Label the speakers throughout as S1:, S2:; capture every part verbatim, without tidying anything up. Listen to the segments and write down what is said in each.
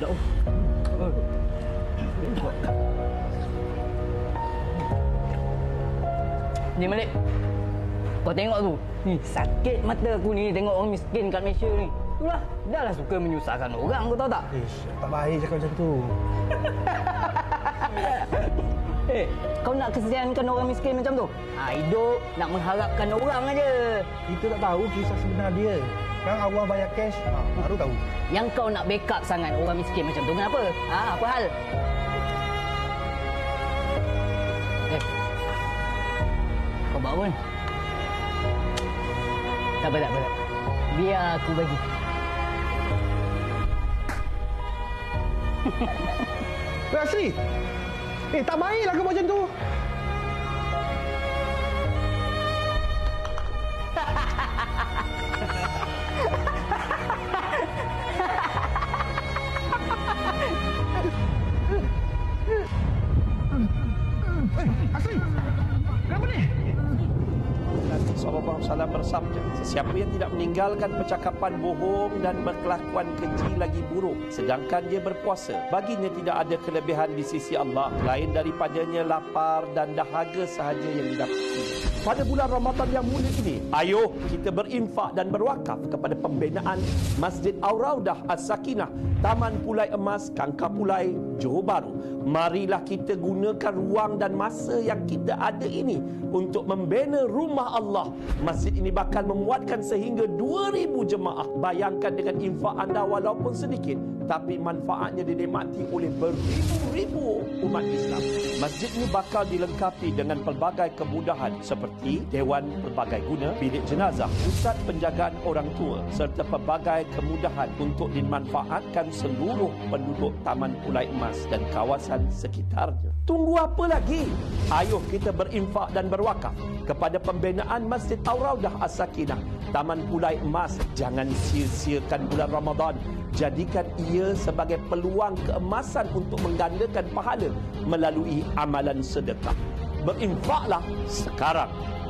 S1: jauh. Ni Malik. Kau tengok tu. Ni sakit mata aku ni tengok orang miskin kat Malaysia ni. Itulah, dah lah suka menyusahkan orang, kau tahu tak?
S2: Ish, tak baik cakap macam tu.
S1: Eh, kau nak kesiankan orang miskin macam tu? Ha, hidup nak mengharapkan orang aja.
S2: Kita tak tahu kisah sebenar dia. Sekarang awal bayar cash, ha, baru tahu.
S1: Yang kau nak backup sangat orang miskin macam tu, kenapa? Ha, apa hal? Eh, kau buat apa ni? Tak apa, tak apa. Biar aku bagi.
S2: Eh, Asri! Eh, tak baiklah kau buat macam tu. Eh, Asri! Kenapa ni?
S3: Nabi sallallahu alaihi wasallam bersabda, sesiapa yang tidak meninggalkan percakapan bohong dan berkelakuan keji lagi buruk sedangkan dia berpuasa, baginya tidak ada kelebihan di sisi Allah lain daripadanya lapar dan dahaga sahaja yang didapati. Pada bulan Ramadan yang mulia ini, ayo kita berinfak dan berwakaf kepada pembinaan Masjid Ar-Raudah As-Sakinah, Taman Pulai Emas, Kangkar Pulai, Johor Bahru. Marilah kita gunakan ruang dan masa yang kita ada ini untuk membina rumah Allah. Masjid ini bakal memuatkan sehingga dua ribu jemaah. Bayangkan dengan infak anda walaupun sedikit, tapi manfaatnya dinikmati oleh beribu-ribu umat Islam. Masjid ini bakal dilengkapi dengan pelbagai kemudahan seperti dewan pelbagai guna, bilik jenazah, pusat penjagaan orang tua serta pelbagai kemudahan untuk dimanfaatkan seluruh penduduk Taman Pulai Emas dan kawasan sekitarnya. Tunggu apa lagi? Ayuh kita berinfak dan berwakaf kepada pembinaan Masjid Ar-Raudah As-Sakinah, Taman Pulai Emas. Jangan sia-siakan bulan Ramadan. Jadikan ia sebagai peluang keemasan untuk menggandakan pahala melalui amalan sedekah. Berinfaklah sekarang.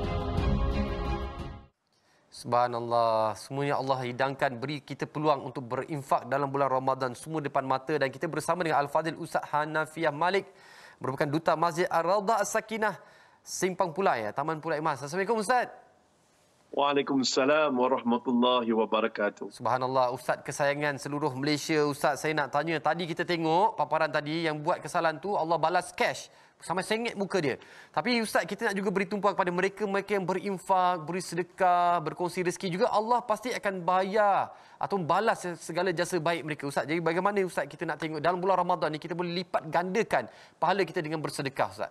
S4: Subhanallah. Semuanya Allah hidangkan, beri kita peluang untuk berinfak dalam bulan Ramadan, semua depan mata. Dan kita bersama dengan Al-Fadhil Ustaz Hanafiah Malik, merupakan Duta Masjid Ar-Raudah As-Sakinah, Simpang Pulai, Taman Pulai Emas. Assalamualaikum Ustaz.
S5: Waalaikumsalam warahmatullahi wabarakatuh.
S4: Subhanallah, Ustaz kesayangan seluruh Malaysia. Ustaz, saya nak tanya, tadi kita tengok paparan tadi yang buat kesalahan tu Allah balas cash sampai sengit muka dia. Tapi Ustaz, kita nak juga beri tumpuan kepada mereka-mereka yang berinfak, beri sedekah, berkongsi rezeki juga. Allah pasti akan bayar atau balas segala jasa baik mereka, Ustaz. Jadi bagaimana Ustaz kita nak tengok dalam bulan Ramadan ni kita boleh lipat gandakan pahala kita dengan bersedekah, Ustaz?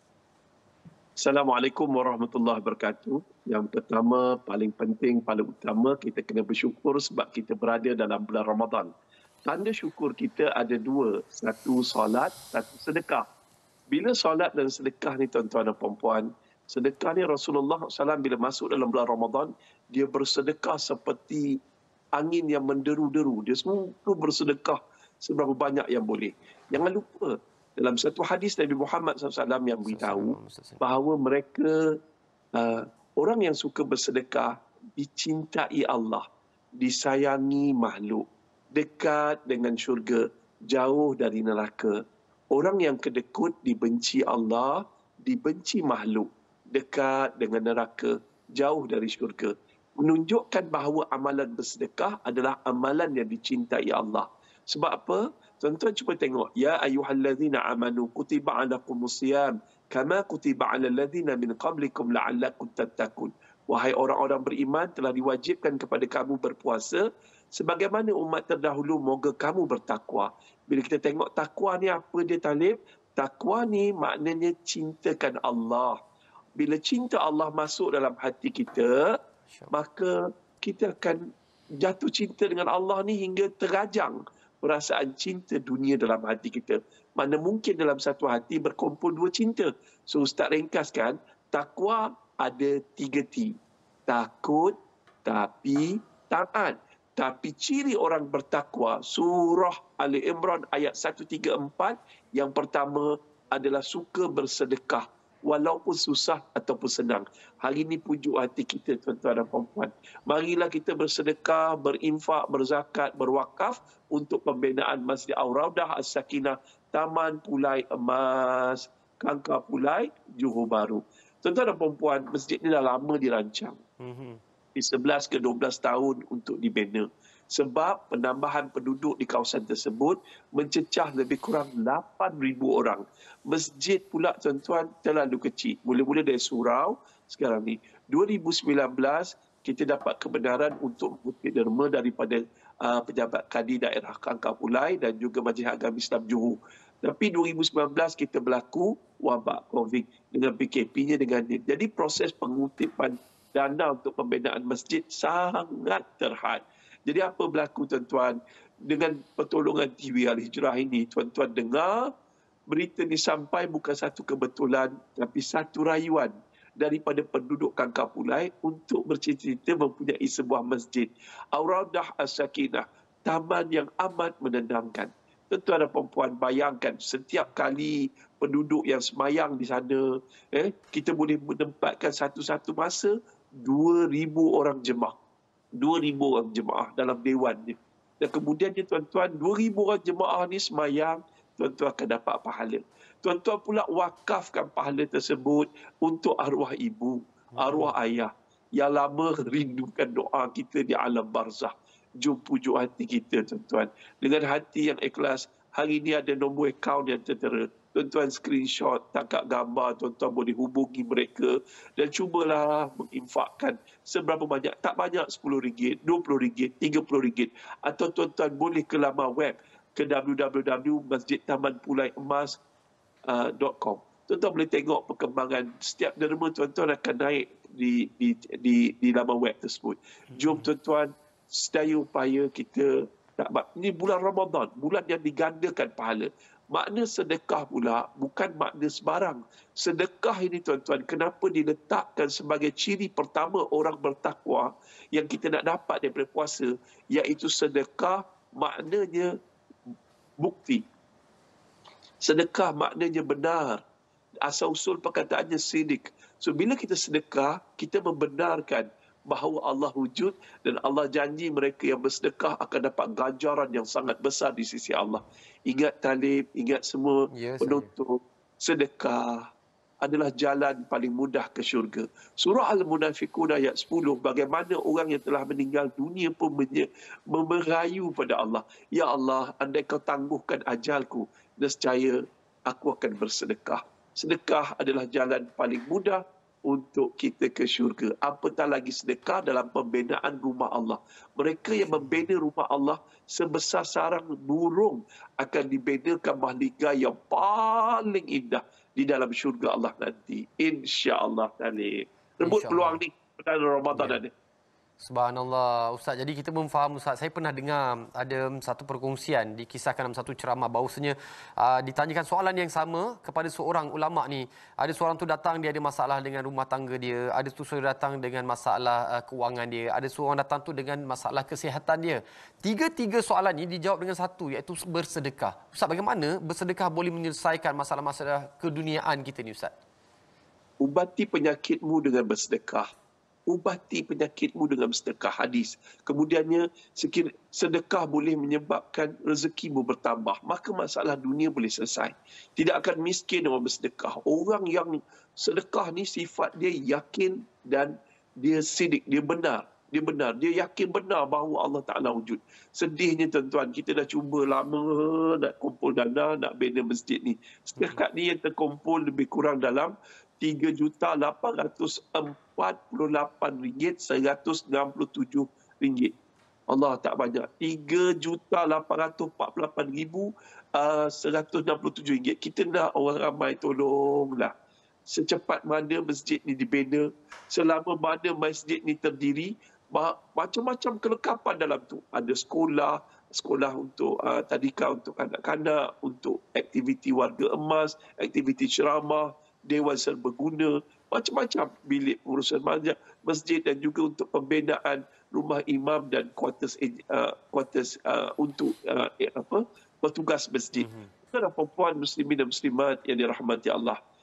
S5: Assalamualaikum warahmatullahi wabarakatuh. Yang pertama, paling penting, paling utama, kita kena bersyukur sebab kita berada dalam bulan Ramadan. Tanda syukur kita ada dua. Satu solat, satu sedekah. Bila solat dan sedekah ni tuan-tuan dan puan-puan, sedekah ni Rasulullah sallallahu alaihi wasallam bila masuk dalam bulan Ramadan, dia bersedekah seperti angin yang menderu-deru. Dia semua bersedekah seberapa banyak yang boleh. Jangan lupa, dalam satu hadis Nabi Muhammad sallallahu alaihi wasallam yang beritahu bahawa mereka, uh, orang yang suka bersedekah, dicintai Allah, disayangi makhluk, dekat dengan syurga, jauh dari neraka. Orang yang kedekut dibenci Allah, dibenci makhluk, dekat dengan neraka, jauh dari syurga. Menunjukkan bahawa amalan bersedekah adalah amalan yang dicintai Allah. Sebab apa? Tuan-tuan cuba tengok. Ya ayyuhallazina amanu kutiba alaikumus siyam kama kutiba alal ladzina min qablikum la'allakum tattaqun. Wahai orang-orang beriman, telah diwajibkan kepada kamu berpuasa sebagaimana umat terdahulu, moga kamu bertakwa. Bila kita tengok takwa ni apa dia, Talib? Takwa ni maknanya cintakan Allah. Bila cinta Allah masuk dalam hati kita, maka kita akan jatuh cinta dengan Allah ni hingga terajang perasaan cinta dunia dalam hati kita. Mana mungkin dalam satu hati berkumpul dua cinta. So Ustaz ringkaskan, takwa ada tiga T. Takut, tapi taat. Tapi ciri orang bertakwa, surah Ali Imran ayat seratus tiga puluh empat, yang pertama adalah suka bersedekah. walaupun susah ataupun senang. Hari ini pujuk hati kita, tuan-tuan dan puan-puan. Marilah kita bersedekah, berinfak, berzakat, berwakaf untuk pembinaan Masjid Ar-Raudah As-Sakinah, Taman Pulai Emas, Kangkar Pulai, Johor Bahru. Tuan-tuan dan puan-puan, masjid ini dah lama dirancang. Mm-hmm. Di sebelas ke dua belas tahun untuk dibina. Sebab penambahan penduduk di kawasan tersebut mencecah lebih kurang lapan ribu orang. Masjid pula, tuan-tuan, terlalu kecil. Mula-mula dari surau, sekarang ni. dua ribu sembilan belas, kita dapat kebenaran untuk mengutip derma daripada uh, pejabat kadi daerah Kangkar Pulai dan juga Majlis Agama Islam Johor. Tapi dua ribu sembilan belas kita berlaku wabak COVID dengan P K P-nya dengan ni. Jadi proses pengutipan dana untuk pembinaan masjid sangat terhad. Jadi apa berlaku, tuan-tuan? Dengan pertolongan T V Al-Hijrah ini, tuan-tuan dengar berita ni sampai bukan satu kebetulan, tapi satu rayuan daripada penduduk Kangkar Pulai untuk bercita-cita mempunyai sebuah masjid. Ar-Raudah As-Sakinah, taman yang amat menenangkan. Tuan-tuan dan puan-puan, bayangkan setiap kali penduduk yang semayang di sana, eh, kita boleh menempatkan satu-satu masa dua ribu orang jemaah. dua ribu orang jemaah dalam dewan ni. Dan kemudiannya, tuan-tuan, dua ribu orang jemaah ni semayang, tuan-tuan akan dapat pahala. Tuan-tuan pula wakafkan pahala tersebut untuk arwah ibu, arwah ayah yang lama rindukan doa kita di alam barzah. Jom pujuk hati kita, tuan-tuan. Dengan hati yang ikhlas, hari ini ada nombor akaun yang tertera. Tuan-tuan screenshot, tangkap gambar, tuan-tuan boleh hubungi mereka dan cubalah menginfakkan seberapa banyak. Tak banyak, sepuluh ringgit, dua puluh ringgit, tiga puluh ringgit. Atau tuan-tuan boleh ke laman web ke w w w dot masjid taman pulai emas dot com. Tuan-tuan boleh tengok perkembangan setiap derma, tuan-tuan akan naik di di di, di laman web tersebut. Jom, tuan-tuan, sedaya upaya kita. Ini bulan Ramadan, bulan yang digandakan pahala. Makna sedekah pula bukan makna sebarang. Sedekah ini, tuan-tuan, kenapa diletakkan sebagai ciri pertama orang bertakwa yang kita nak dapat daripada puasa, iaitu sedekah maknanya bukti. Sedekah maknanya benar. Asal-usul perkataannya sidik. So, bila kita sedekah, kita membenarkan bahawa Allah wujud dan Allah janji mereka yang bersedekah akan dapat ganjaran yang sangat besar di sisi Allah. Ingat talib, ingat semua ya, penuntut, sedekah adalah jalan paling mudah ke syurga. Surah Al-Munafiqun ayat sepuluh, bagaimana orang yang telah meninggal dunia pun merayu pada Allah. Ya Allah, andai kau tangguhkan ajalku, nescaya aku akan bersedekah. Sedekah adalah jalan paling mudah untuk kita ke syurga. Apatah lagi sedekah dalam pembinaan rumah Allah. Mereka yang membina rumah Allah sebesar sarang burung akan dibinakan mahligai yang paling indah di dalam syurga Allah nanti. InsyaAllah. Rebut peluang ni pada Ramadan ya. Ada.
S4: Subhanallah, Ustaz. Jadi kita pun faham, Ustaz. Saya pernah dengar ada satu perkongsian dikisahkan dalam satu ceramah bahawasanya uh, ditanyakan soalan yang sama kepada seorang ulama ni. Ada seorang tu datang, dia ada masalah dengan rumah tangga dia. Ada tu seorang datang dengan masalah uh, kewangan dia. Ada seorang datang tu dengan masalah kesihatan dia. Tiga-tiga soalan ni dijawab dengan satu, iaitu bersedekah. Ustaz, bagaimana bersedekah boleh menyelesaikan masalah-masalah keduniaan kita ni, Ustaz?
S5: Ubati penyakitmu dengan bersedekah. Ubati penyakitmu dengan sedekah, hadis. Kemudiannya, sedekah boleh menyebabkan rezekimu bertambah. Maka masalah dunia boleh selesai. Tidak akan miskin orang bersedekah. Orang yang sedekah ni sifat dia yakin dan dia sidik, dia benar. Dia benar. Dia yakin benar bahawa Allah Ta'ala wujud. Sedihnya, tuan-tuan, kita dah cuba lama nak kumpul dana, nak bina masjid ni. Setakat ni yang terkumpul lebih kurang dalam tiga juta lapan ratus empat puluh lapan ringgit seratus enam puluh tujuh ringgit. Allah tak banyak. tiga juta lapan ratus empat puluh lapan ribu seratus enam puluh tujuh ringgit. Kita nak orang ramai tolonglah. Secepat mana masjid ni dibina, selama mana masjid ni terdiri, macam-macam kelengkapan dalam tu. Ada sekolah, sekolah untuk uh, tadika untuk kanak-kanak, untuk aktiviti warga emas, aktiviti ceramah, dewan serbaguna, macam-macam bilik urusan masjid dan juga untuk pembinaan rumah imam dan kuartus uh, kuartus uh, untuk uh, apa petugas masjid. Mm-hmm. Perempuan muslimin dan muslimat yang dirahmati Allah.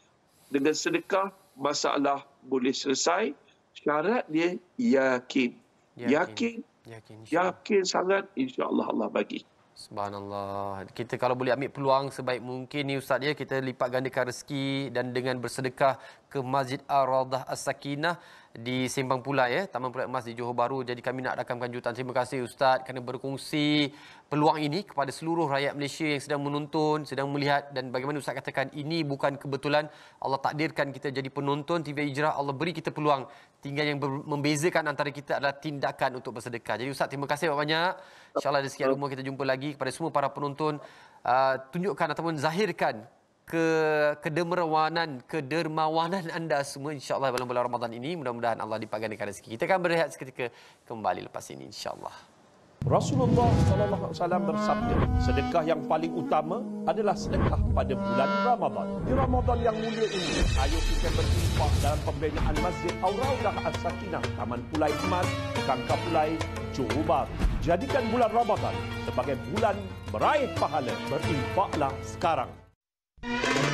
S5: dengan sedekah masalah boleh selesai. Syarat dia yakin. Yakin. Yakin,
S4: Yakin,
S5: yakin sangat, insya-Allah Allah bagi.
S4: Subhanallah. Kita kalau boleh ambil peluang sebaik mungkin ni Ustaz ya, kita lipat gandakan rezeki dan dengan bersedekah ke Masjid Ar-Radah As-Sakinah di Sembang Pulai ya, Taman Pulai Emas di Johor Bahru. Jadi kami nak rakamkan jutaan terima kasih Ustaz kerana berkongsi peluang ini kepada seluruh rakyat Malaysia yang sedang menonton, sedang melihat, dan bagaimana Ustaz katakan ini bukan kebetulan. Allah takdirkan kita jadi penonton T V Hijrah, Allah beri kita peluang. Tinggal yang membezakan antara kita adalah tindakan untuk bersedekah. Jadi Ustaz terima kasih banyak. InsyaAllah di sekian rumah kita jumpa lagi. Kepada semua para penonton, uh, tunjukkan ataupun zahirkan ke kedermawanan, kedermawanan anda semua insya-Allah dalam bulan Ramadan ini. Mudah-mudahan Allah dipagangkan rezeki. Kita akan berehat seketika, kembali lepas ini insya-Allah.
S3: Rasulullah sallallahu alaihi wasallam bersabda, sedekah yang paling utama adalah sedekah pada bulan Ramadan. Di Ramadan yang mulia ini, ayo kita berinfak dalam pembinaan Masjid Ar-Radah As-Sakinah, Taman Pulai Emas, Kangkar Pulai, Johor Bahru. Jadikan bulan Ramadan sebagai bulan meraih pahala. Berinfaklah sekarang.